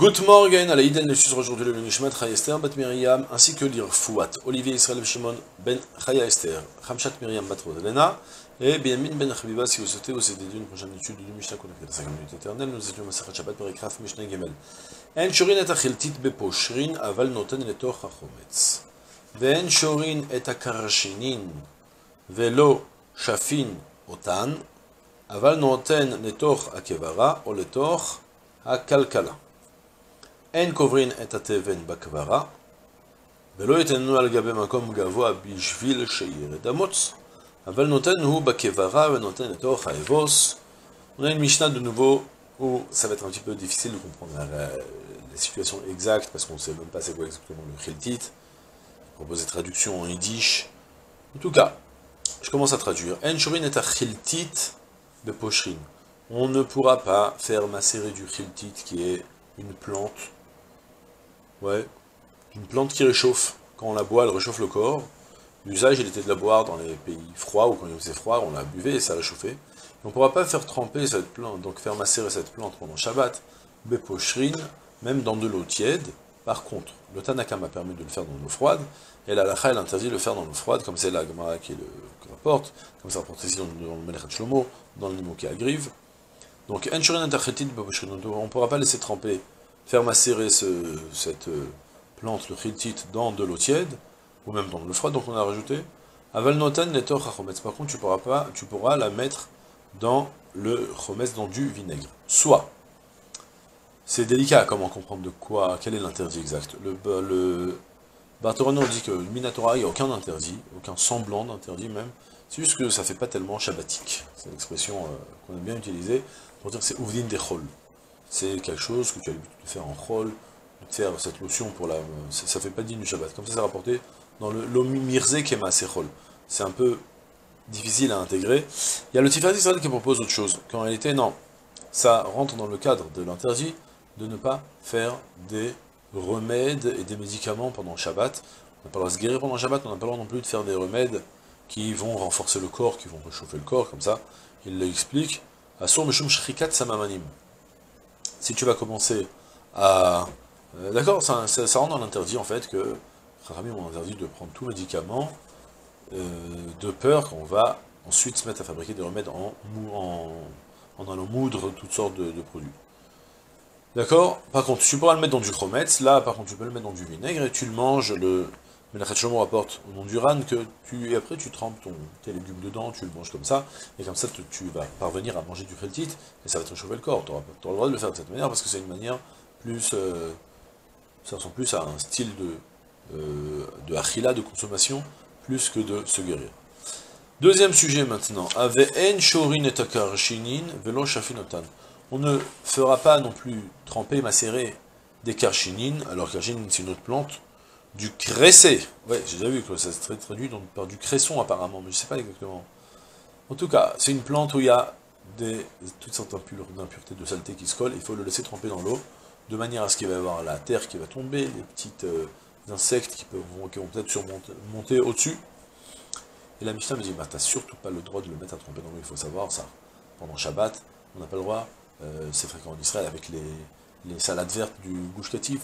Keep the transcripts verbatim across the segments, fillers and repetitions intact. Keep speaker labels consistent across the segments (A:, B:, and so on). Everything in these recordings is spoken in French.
A: Good morning, à la Iden, le suivre aujourd'hui le Nishmat Chaya Esther, Bat Miriam, ainsi que l'Irfouat, Olivier Israël Shimon Ben Chaya Esther, Hamshat Miriam Bat Rodelena, et Benjamin Ben Chabiba, si vous souhaitez, vous êtes d'une prochaine étude du Mishnah connecté à cinq minutes éternelles, nous étions Masachat Shabbat Perikraf Mishnah Gemel. En shorin et achiltit beposhrin, aval noten letoch hachometz. Ve'en shorin et akarshinin, velo shafin otan, aval noten letoch akevara, o letoch hakalkala. En kovrin et ateven bakvara, velo yetenu al gabe makom gavoa bishvil sheir et amotz, aval noten hu bakevara, ve noten letoch haevos. On a une Mishnah de nouveau où ça va être un petit peu difficile de comprendre la, la, la situation exacte, parce qu'on ne sait même pas c'est quoi exactement le Khiltit. Je propose des traductions en yiddish. En tout cas, je commence à traduire. En shorin et achiltit de poshrin. On ne pourra pas faire macérer du Khiltit, qui est une plante. Ouais, une plante qui réchauffe. Quand on la boit, elle réchauffe le corps. L'usage, il était de la boire dans les pays froids, ou quand il faisait froid, on la buvait et ça réchauffait. On ne pourra pas faire tremper cette plante, donc faire macérer cette plante pendant Shabbat, beposhrin, même dans de l'eau tiède. Par contre, le Tanakama permet de le faire dans l'eau froide, et la Lacha, elle interdit de le faire dans l'eau froide, comme c'est la Gemara qui, le, qui rapporte, comme ça rapporte ici dans, dans le Melechat Shlomo, dans le Nimo qui agrive. Donc, on ne pourra pas laisser tremper, faire macérer ce, cette plante, le Khiltit, dans de l'eau tiède, ou même dans de l'eau froide, donc on a rajouté. Aval notan letor hachometz. Par contre, tu pourras pas, tu pourras la mettre dans le chometz, dans du vinaigre. Soit, c'est délicat comment comprendre de quoi, quel est l'interdit exact. Le, le Barthérono dit que le Minatora, il n'y a aucun interdit, aucun semblant d'interdit même, c'est juste que ça ne fait pas tellement shabbatique. C'est l'expression euh, qu'on aime bien utiliser pour dire que c'est uvdin de chol. C'est quelque chose que tu as l'habitude de faire en chol, de faire cette lotion pour la... ça ne fait pas digne du Shabbat. Comme ça, c'est rapporté dans le Lomi Mirze Kema Sechol. C'est un peu difficile à intégrer. Il y a le Tiferet Israël qui propose autre chose, qu'en réalité, non, ça rentre dans le cadre de l'interdit de ne pas faire des remèdes et des médicaments pendant Shabbat. On n'a pas le droit de se guérir pendant Shabbat, on n'a pas le droit non plus de faire des remèdes qui vont renforcer le corps, qui vont réchauffer le corps, comme ça. Il l'explique. Asur Meshum Shrikat Samamanim. Si tu vas commencer à... Euh, D'accord, ça, ça, ça rentre dans l'interdit, en fait, que Kharamim ont interdit de prendre tout médicament, Euh, de peur qu'on va ensuite se mettre à fabriquer des remèdes en, en, en allant moudre toutes sortes de, de produits. D'accord. Par contre, tu pourras le mettre dans du chometz, là par contre tu peux le mettre dans du vinaigre, et tu le manges, le Melechat Shlomo rapporte au nom du ran, que tu, et après tu trempes ton, tes légumes dedans, tu le manges comme ça, et comme ça tu, tu vas parvenir à manger du Khiltit, et ça va te réchauffer le corps. Tu auras, tu auras le droit de le faire de cette manière, parce que c'est une manière plus... Euh, ça ressemble plus à un style de, euh, de achila, de consommation, plus que de se guérir. Deuxième sujet maintenant. Ave'en shorin et akarshinin velo shafinotan. On ne fera pas non plus tremper, macérer des karshinin, alors karshinin c'est une autre plante, du cressé. Ouais, j'ai déjà vu que ça se traduit donc par du cresson apparemment, mais je ne sais pas exactement. En tout cas, c'est une plante où il y a des, toutes sortes d'impuretés, de saleté qui se collent, il faut le laisser tremper dans l'eau, de manière à ce qu'il va y avoir la terre qui va tomber, les petites... Euh, insectes qui, peuvent, qui vont peut-être surmonter monter au-dessus. Et la Mishnah me dit, bah, tu n'as surtout pas le droit de le mettre à tremper dans l'eau, il faut savoir ça. Pendant Shabbat, on n'a pas le droit, euh, c'est fréquent en Israël, avec les, les salades vertes du Gush Katif,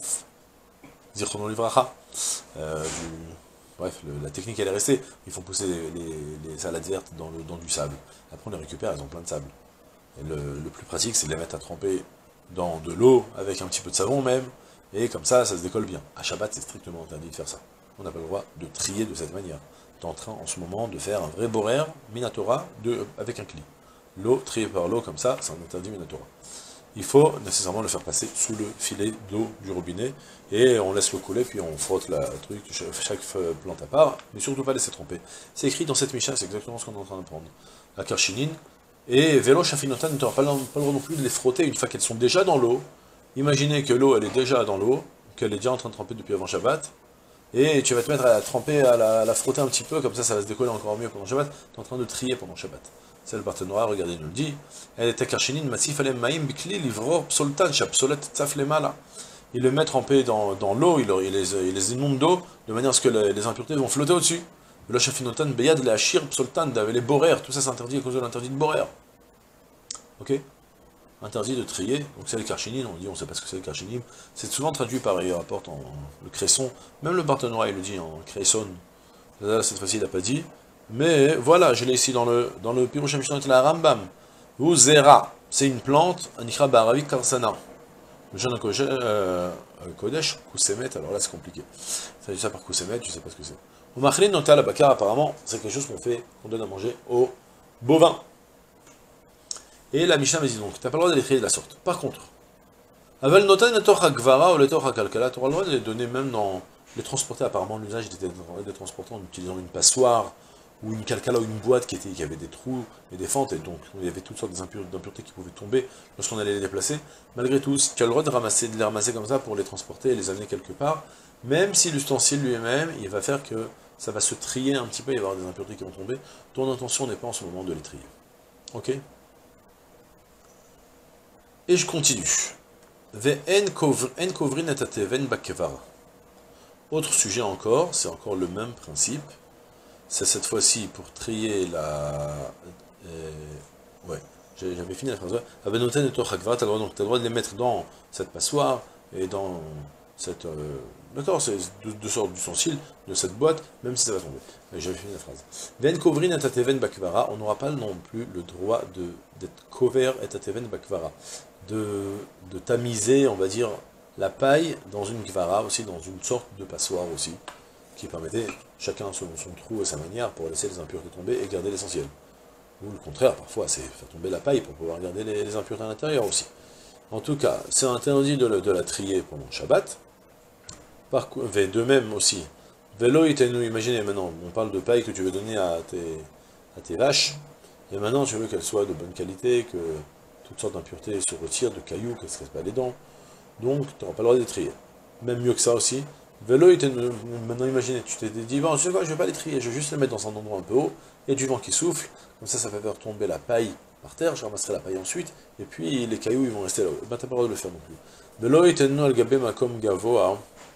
A: Zichrono Livracha. Euh, bref, le, la technique elle est restée, ils font pousser les, les, les salades vertes dans, le, dans du sable. Après on les récupère, elles ont plein de sable. Et le, le plus pratique, c'est de les mettre à tremper dans de l'eau, avec un petit peu de savon même, et comme ça, ça se décolle bien. À Shabbat, c'est strictement interdit de faire ça. On n'a pas le droit de trier de cette manière. Tu es en train, en ce moment, de faire un vrai borer, Minatora, de, avec un cli. L'eau, triée par l'eau, comme ça, c'est un interdit Minatora. Il faut nécessairement le faire passer sous le filet d'eau du robinet, et on laisse le couler, puis on frotte la truc, chaque plante à part, mais surtout pas laisser tremper. C'est écrit dans cette Mishnah, c'est exactement ce qu'on est en train d'apprendre. La karchinine, et vélo shafinotan, tu n'auras pas, pas le droit non plus de les frotter une fois qu'elles sont déjà dans l'eau. Imaginez que l'eau, elle est déjà dans l'eau, qu'elle est déjà en train de tremper depuis avant Shabbat, et tu vas te mettre à la tremper, à la, à la frotter un petit peu, comme ça, ça va se décoller encore mieux pendant Shabbat. Tu es en train de trier pendant Shabbat. C'est le Barthénois, regardez, il nous le dit. Elle était karshinin, massif, alem maïm, bikli, livror, psoltan, chapsolet, tsaf, lemala. Il le met trempé dans, dans l'eau, il, il, les, il les inonde d'eau, de manière à ce que les, les impuretés vont flotter au-dessus. Le shafinotan, beyad, les hachir, psoltan, les borer, tout ça c'est interdit à cause de l'interdit de borer. Ok? interdit de trier. Donc c'est le karchinim, on dit, on ne sait pas ce que c'est le karchinim. C'est souvent traduit par, il rapporte en, le cresson. Même le Barthénois, il le dit en cresson. Là, cette fois-ci, il n'a pas dit. Mais voilà, je l'ai ici dans le, dans le Pirush HaMishnah, la Rambam. Ou Zera, c'est une plante, un ikra ba'arabi karsana. Le jeune Kodesh, Koussemet, alors là c'est compliqué. Ça dit ça par Koussemet, je ne sais pas ce que c'est. Au Machlin Nota la Bakar, apparemment, c'est quelque chose qu'on fait, qu'on donne à manger aux bovins. Et la Mishnah me dit donc, tu n'as pas le droit de les trier de la sorte. Par contre, Aval Nota Nator Hagvara ou le Tor Hakalkala, tu auras le droit de les donner même dans. Les transporter, apparemment, l'usage était de transporter en utilisant une passoire, ou une calcala ou une boîte qui, était, qui avait des trous et des fentes, et donc il y avait toutes sortes d'impuretés qui pouvaient tomber lorsqu'on allait les déplacer. Malgré tout, tu as le droit de, ramasser, de les ramasser comme ça pour les transporter et les amener quelque part, même si l'ustensile lui-même, il va faire que ça va se trier un petit peu, il va y avoir des impuretés qui vont tomber. Ton intention n'est pas en ce moment de les trier. Ok? Et je continue. Autre sujet encore, c'est encore le même principe. C'est cette fois-ci pour trier la... Euh, ouais, j'avais fini la phrase. Ouais. Avenoten et Torchakvara, tu as le droit de les mettre dans cette passoire et dans cette... Euh, D'accord, c'est deux, deux sortes d'ustensiles de cette boîte, même si ça va tomber. J'avais fini la phrase. Ven kovrin et tateven bakvara, on n'aura pas non plus le droit d'être cover et tateven bakvara, de, de tamiser, on va dire, la paille dans une kvara, aussi dans une sorte de passoire aussi, qui permettait chacun selon son trou et sa manière pour laisser les impuretés tomber et garder l'essentiel. Ou le contraire, parfois, c'est faire tomber la paille pour pouvoir garder les, les impuretés à l'intérieur aussi. En tout cas, c'est interdit de, le, de la trier pendant le Shabbat. Par, de même aussi, vélo itenu, imaginez maintenant, on parle de paille que tu veux donner à tes, à tes vaches, et maintenant tu veux qu'elles soient de bonne qualité, que toutes sortes d'impuretés se retirent, de cailloux, qu'elles ne se cassent pas les dents, donc tu n'auras pas le droit de les trier. Même mieux que ça aussi, vélo itenu, maintenant imaginez, tu t'es dit, bon, je sais quoi, je ne vais pas les trier, je vais juste les mettre dans un endroit un peu haut, et du vent qui souffle, comme ça, ça va faire tomber la paille par terre, je ramasserai la paille ensuite, et puis les cailloux, ils vont rester là-haut. Ben, tu n'as pas le droit de le faire non plus. Vélo itenu al gabe makom gavoa,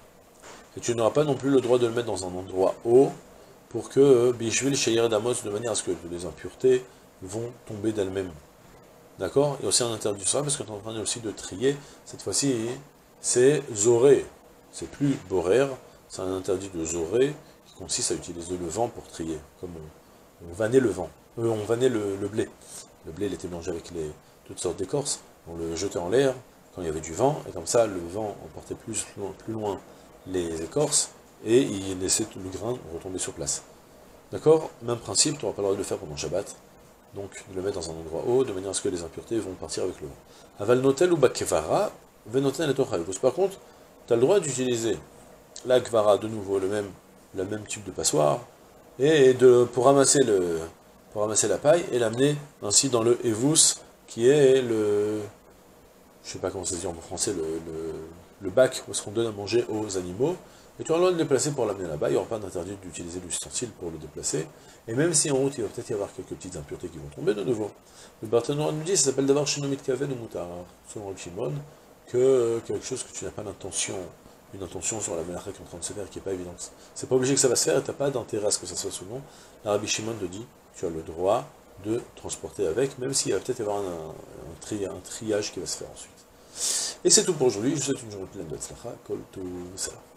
A: et tu n'auras pas non plus le droit de le mettre dans un endroit haut pour que Bishvil Sheir Damos, de manière à ce que les impuretés vont tomber d'elles-mêmes. D'accord? Il y a aussi un interdit ça, parce que tu es en train aussi de trier. Cette fois-ci, c'est Zoré. C'est plus Borer, c'est un interdit de Zoré qui consiste à utiliser le vent pour trier. Comme on, on vannait le vent. Euh, on vannait le, le blé. Le blé, il était mélangé avec les, toutes sortes d'écorces. On le jetait en l'air quand il y avait du vent, et comme ça, le vent emportait plus loin, plus loin les écorces, et il laissait tout le grain retomber sur place. D'accord? Même principe, tu n'auras pas le droit de le faire pendant Shabbat, donc de le mettre dans un endroit haut, de manière à ce que les impuretés vont partir avec le vent. Aval notel ou bakevara, venoten et tochaïvus. Par contre, tu as le droit d'utiliser la kvara, de nouveau, le même, le même type de passoire, et de, pour, ramasser le, pour ramasser la paille, et l'amener ainsi dans le evus, qui est le... je sais pas comment ça se dit en français, le... le le bac où est-ce qu'on donne à manger aux animaux, et tu auras le droit de le déplacer pour l'amener là-bas, il n'y aura pas d'interdit d'utiliser l'ustensile pour le déplacer, et même si en route il va peut-être y avoir quelques petites impuretés qui vont tomber de nouveau. Le Barthénois nous dit, ça s'appelle d'avoir Shinomit Kaven ou Moutar, selon le Shimon, que quelque chose que tu n'as pas l'intention, une intention sur la mélacha qui est en train de se faire, qui n'est pas évidente. C'est pas obligé que ça va se faire, et tu n'as pas d'intérêt à ce que ça soit souvent. La Rabbi Shimon te dit, tu as le droit de transporter avec, même s'il va peut-être y avoir un, un, tri, un triage qui va se faire ensuite. Et c'est tout pour aujourd'hui, je vous souhaite une journée pleine de tzlacha, kol tout ça.